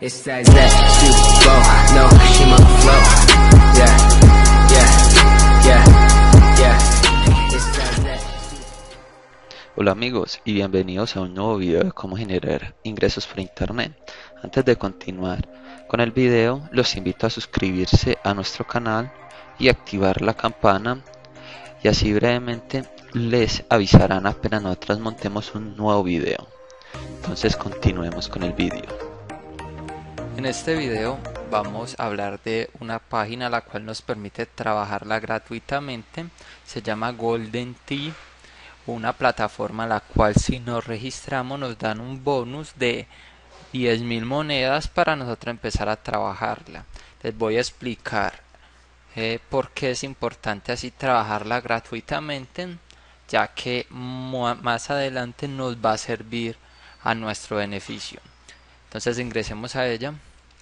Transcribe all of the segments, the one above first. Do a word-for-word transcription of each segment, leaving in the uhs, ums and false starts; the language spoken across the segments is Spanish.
It's that next to flow, no, she my flow. Yeah, yeah, yeah, yeah. It's that next. Hola amigos y bienvenidos a un nuevo video de cómo generar ingresos por internet. Antes de continuar con el video, los invito a suscribirse a nuestro canal y activar la campana, y así brevemente les avisarán apenas nosotros montemos un nuevo video. Entonces continuemos con el video. En este video vamos a hablar de una página la cual nos permite trabajarla gratuitamente. Se llama Golden Tee, una plataforma la cual si nos registramos nos dan un bonus de diez mil monedas para nosotros empezar a trabajarla. Les voy a explicar eh, por qué es importante así trabajarla gratuitamente, ya que más adelante nos va a servir a nuestro beneficio. Entonces ingresemos a ella.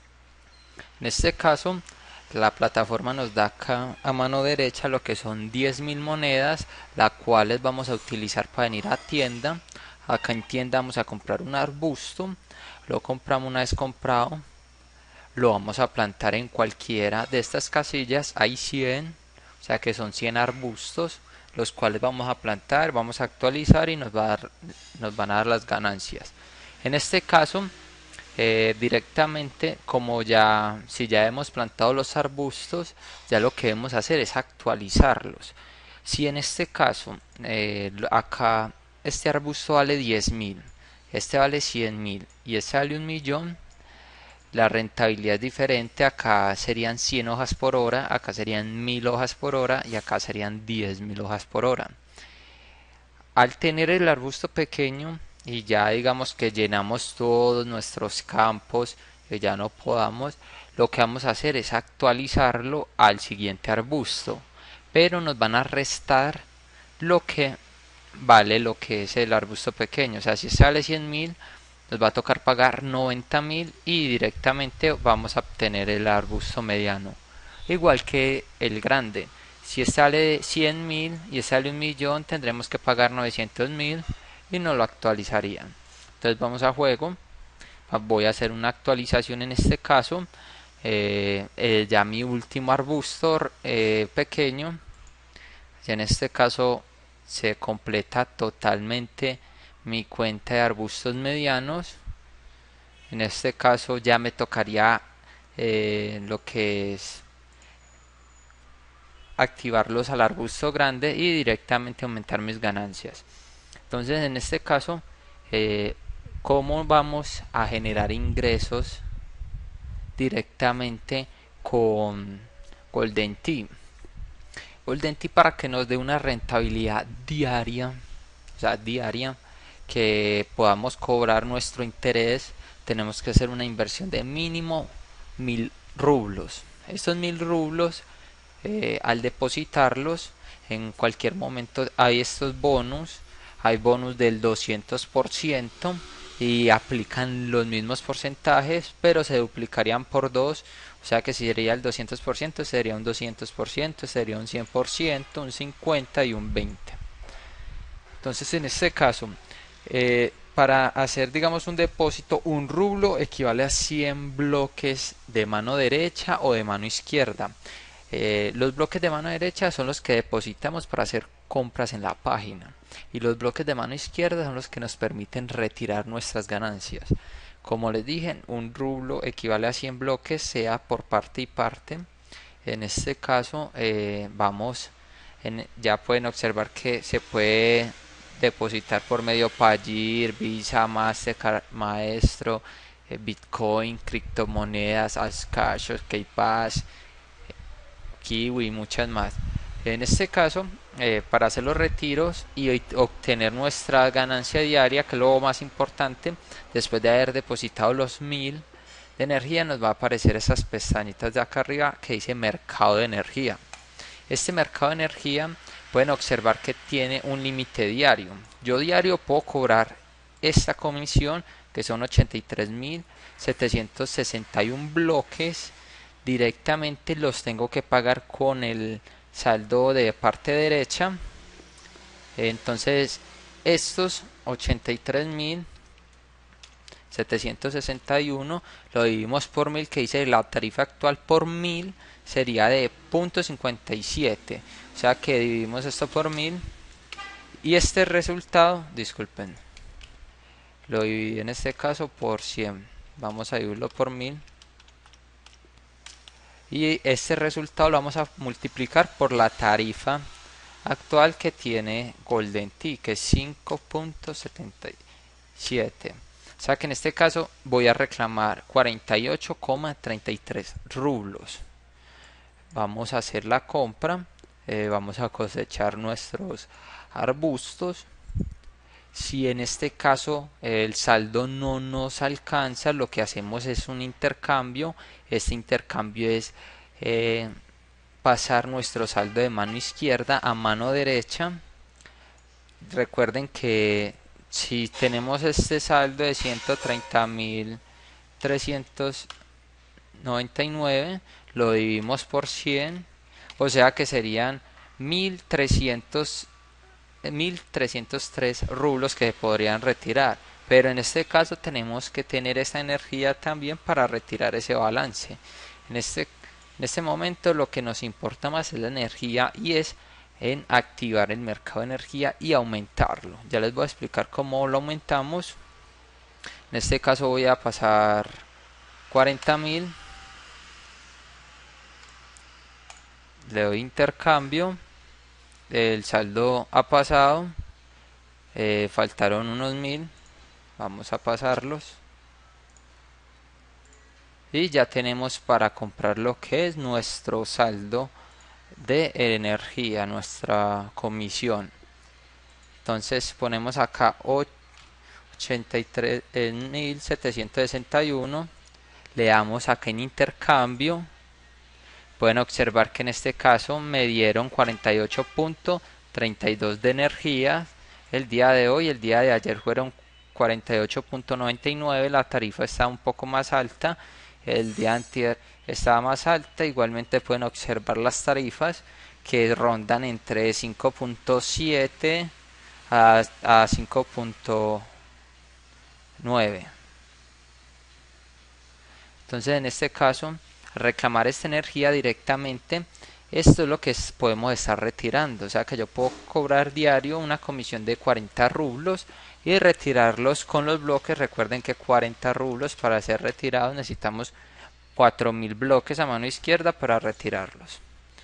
En este caso la plataforma nos da acá a mano derecha lo que son diez mil monedas, las cuales vamos a utilizar para venir a tienda. Acá en tienda vamos a comprar un arbusto, lo compramos. Una vez comprado lo vamos a plantar en cualquiera de estas casillas. Hay cien, o sea que son cien arbustos, los cuales vamos a plantar, vamos a actualizar y nos, va a dar, nos van a dar las ganancias. En este caso Eh, directamente, como ya si ya hemos plantado los arbustos, ya lo que debemos hacer es actualizarlos. Si en este caso eh, acá este arbusto vale diez mil, este vale cien mil y este vale un millón, la rentabilidad es diferente. Acá serían cien hojas por hora, acá serían mil hojas por hora y acá serían diez mil hojas por hora. Al tener el arbusto pequeño y ya digamos que llenamos todos nuestros campos, que ya no podamos, lo que vamos a hacer es actualizarlo al siguiente arbusto, pero nos van a restar lo que vale lo que es el arbusto pequeño. O sea, si sale cien mil, nos va a tocar pagar noventa mil y directamente vamos a obtener el arbusto mediano, igual que el grande. Si sale cien mil y sale un millón, tendremos que pagar novecientos mil y no lo actualizarían. Entonces vamos a juego, voy a hacer una actualización en este caso. eh, eh, ya mi último arbusto eh, pequeño, y en este caso se completa totalmente mi cuenta de arbustos medianos. En este caso ya me tocaría eh, lo que es activarlos al arbusto grande y directamente aumentar mis ganancias. Entonces en este caso, eh, ¿cómo vamos a generar ingresos directamente con Golden Tee? Golden Tee, para que nos dé una rentabilidad diaria, o sea diaria, que podamos cobrar nuestro interés, tenemos que hacer una inversión de mínimo mil rublos. Estos mil rublos, eh, al depositarlos en cualquier momento, hay estos bonus. Hay bonus del doscientos por ciento y aplican los mismos porcentajes, pero se duplicarían por dos. O sea que si sería el doscientos por ciento, sería un doscientos por ciento, sería un cien por ciento, un cincuenta por ciento y un veinte por ciento. Entonces en este caso, eh, para hacer digamos un depósito, un rublo equivale a cien bloques de mano derecha o de mano izquierda. Eh, los bloques de mano derecha son los que depositamos para hacer compras en la página, y los bloques de mano izquierda son los que nos permiten retirar nuestras ganancias. Como les dije, un rublo equivale a cien bloques, sea por parte y parte. En este caso eh, vamos en, ya pueden observar que se puede depositar por medio Payeer, Visa, Mastercard, Maestro, eh, Bitcoin, criptomonedas, Alscash, OkPass, Kiwi y muchas más. En este caso, eh, para hacer los retiros y obtener nuestra ganancia diaria, que es lo más importante, después de haber depositado los mil de energía, nos va a aparecer esas pestañitas de acá arriba que dice mercado de energía. Este mercado de energía pueden observar que tiene un límite diario. Yo diario puedo cobrar esta comisión, que son ochenta y tres mil setecientos sesenta y uno bloques. Directamente los tengo que pagar con el saldo de parte derecha. Entonces estos ochenta y tres mil setecientos sesenta y uno, lo dividimos por mil, que dice la tarifa actual por mil sería de punto cincuenta y siete, o sea que dividimos esto por mil y este resultado, disculpen, lo dividí en este caso por cien, vamos a dividirlo por mil y este resultado lo vamos a multiplicar por la tarifa actual que tiene Golden Tee, que es cinco punto setenta y siete. O sea que en este caso voy a reclamar cuarenta y ocho coma treinta y tres rublos. Vamos a hacer la compra, eh, vamos a cosechar nuestros arbustos. Si en este caso eh, el saldo no nos alcanza, lo que hacemos es un intercambio. Este intercambio es eh, pasar nuestro saldo de mano izquierda a mano derecha. Recuerden que si tenemos este saldo de ciento treinta mil trescientos noventa y nueve, lo dividimos por cien, o sea que serían mil trescientos tres rublos que se podrían retirar, pero en este caso tenemos que tener esa energía también para retirar ese balance. En este, en este momento lo que nos importa más es la energía y es en activar el mercado de energía y aumentarlo. Ya les voy a explicar cómo lo aumentamos. En este caso voy a pasar cuarenta mil, le doy intercambio, el saldo ha pasado, eh, faltaron unos mil, vamos a pasarlos y ya tenemos para comprar lo que es nuestro saldo de energía, nuestra comisión. Entonces ponemos acá ochenta y tres mil setecientos sesenta y uno, le damos acá en intercambio. Pueden observar que en este caso me dieron cuarenta y ocho punto treinta y dos de energía el día de hoy. El día de ayer fueron cuarenta y ocho punto noventa y nueve, la tarifa está un poco más alta. El día anterior estaba más alta. Igualmente pueden observar las tarifas que rondan entre cinco punto siete a, a cinco punto nueve. Entonces en este caso reclamar esta energía directamente, esto es lo que es, podemos estar retirando, o sea que yo puedo cobrar diario una comisión de cuarenta rublos y retirarlos con los bloques. Recuerden que cuarenta rublos para ser retirados necesitamos cuatro mil bloques a mano izquierda para retirarlos.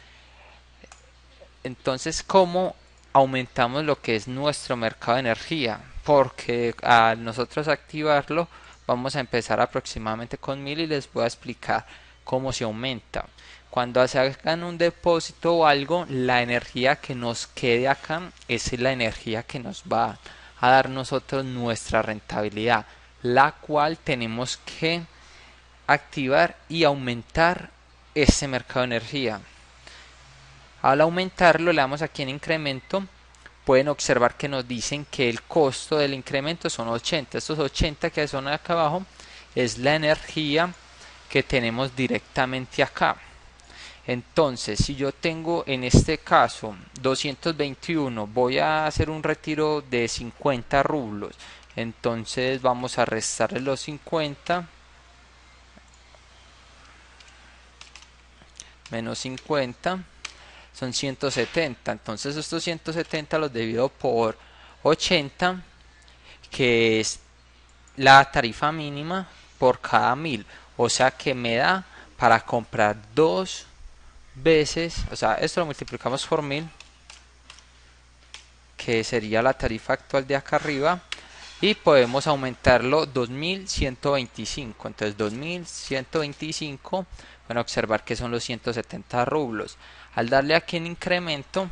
Entonces, ¿cómo aumentamos lo que es nuestro mercado de energía? Porque al nosotros activarlo vamos a empezar aproximadamente con mil y les voy a explicar cómo se aumenta. Cuando se hagan un depósito o algo, la energía que nos quede acá es la energía que nos va a dar nosotros nuestra rentabilidad, la cual tenemos que activar y aumentar ese mercado de energía. Al aumentarlo le damos aquí en incremento. Pueden observar que nos dicen que el costo del incremento son ochenta. Estos ochenta que son acá abajo es la energía que tenemos directamente acá. Entonces, si yo tengo en este caso doscientos veintiuno, voy a hacer un retiro de cincuenta rublos. Entonces vamos a restarle los cincuenta menos cincuenta, son ciento setenta. Entonces estos ciento setenta los divido por ochenta, que es la tarifa mínima por cada mil, o sea que me da para comprar dos veces, o sea, esto lo multiplicamos por mil, que sería la tarifa actual de acá arriba, y podemos aumentarlo dos mil ciento veinticinco. Entonces dos mil ciento veinticinco, van a observar que son los ciento setenta rublos. Al darle aquí en incremento,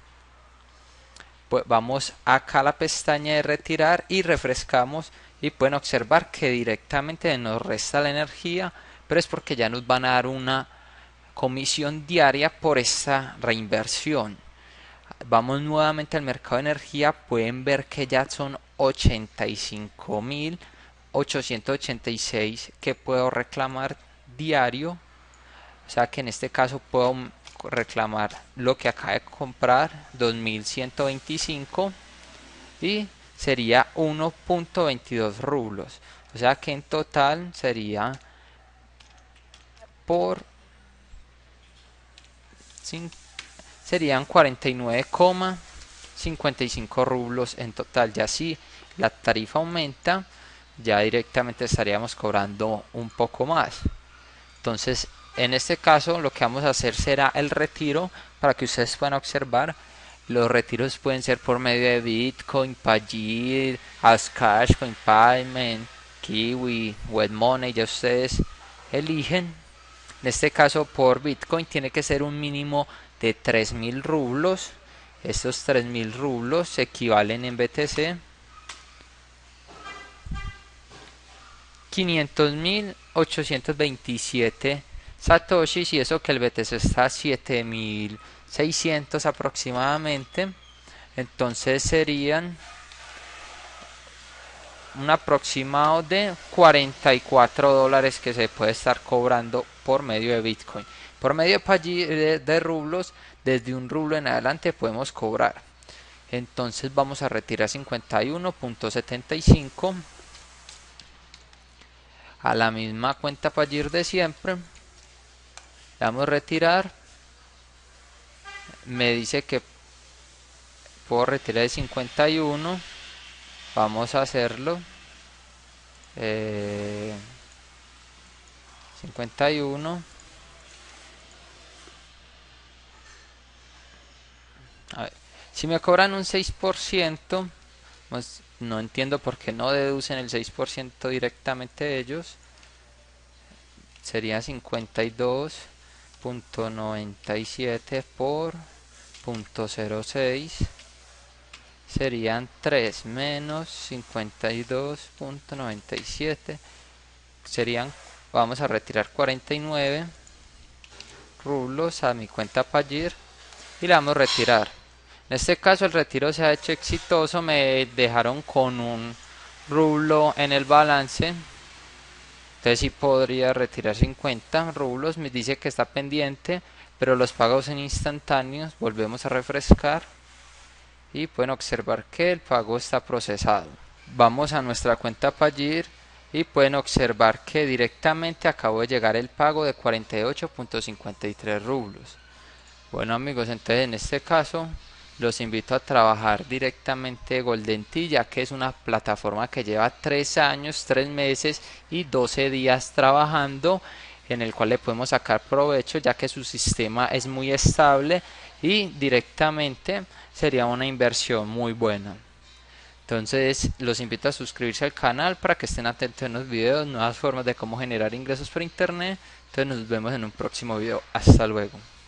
pues vamos acá a la pestaña de retirar y refrescamos, y pueden observar que directamente nos resta la energía, pero es porque ya nos van a dar una comisión diaria por esta reinversión. Vamos nuevamente al mercado de energía, pueden ver que ya son ochenta y cinco mil ochocientos ochenta y seis que puedo reclamar diario, o sea que en este caso puedo reclamar lo que acabo de comprar, dos mil ciento veinticinco, y sería uno punto veintidós rublos. O sea que en total sería por serían cuarenta y nueve coma cincuenta y cinco rublos en total. Ya si la tarifa aumenta, ya directamente estaríamos cobrando un poco más. Entonces, en este caso lo que vamos a hacer será el retiro, para que ustedes puedan observar. Los retiros pueden ser por medio de Bitcoin, Pagir, Ascash, CoinPayment, Kiwi, WebMoney, ya ustedes eligen. En este caso por Bitcoin tiene que ser un mínimo de tres mil rublos. Estos tres mil rublos equivalen en B T C quinientos mil ochocientos veintisiete satoshis, y eso que el B T C está a siete mil seiscientos aproximadamente. Entonces serían un aproximado de cuarenta y cuatro dólares que se puede estar cobrando por medio de Bitcoin. Por medio de, de rublos, desde un rublo en adelante podemos cobrar. Entonces vamos a retirar cincuenta y uno punto setenta y cinco a la misma cuenta Pagir de siempre. Le damos a retirar. Me dice que puedo retirar de cincuenta y uno. Vamos a hacerlo. Eh, cincuenta y uno. A ver, si me cobran un seis por ciento, pues no entiendo por qué no deducen el seis por ciento directamente ellos. Sería cincuenta y dos punto noventa y siete por punto cero seis. Serían tres menos cincuenta y dos punto noventa y siete. Serían, vamos a retirar cuarenta y nueve rublos a mi cuenta Pagir y le damos retirar. En este caso el retiro se ha hecho exitoso. Me dejaron con un rublo en el balance. Entonces sí podría retirar cincuenta rublos. Me dice que está pendiente, pero los pagos son instantáneos. Volvemos a refrescar y pueden observar que el pago está procesado. Vamos a nuestra cuenta Pagir y pueden observar que directamente acabó de llegar el pago de cuarenta y ocho punto cincuenta y tres rublos. Bueno amigos, entonces en este caso los invito a trabajar directamente GoldenTee, ya que es una plataforma que lleva tres años, tres meses y doce días trabajando, en el cual le podemos sacar provecho, ya que su sistema es muy estable y directamente sería una inversión muy buena. Entonces los invito a suscribirse al canal para que estén atentos en los videos, nuevas formas de cómo generar ingresos por internet. Entonces nos vemos en un próximo video. Hasta luego.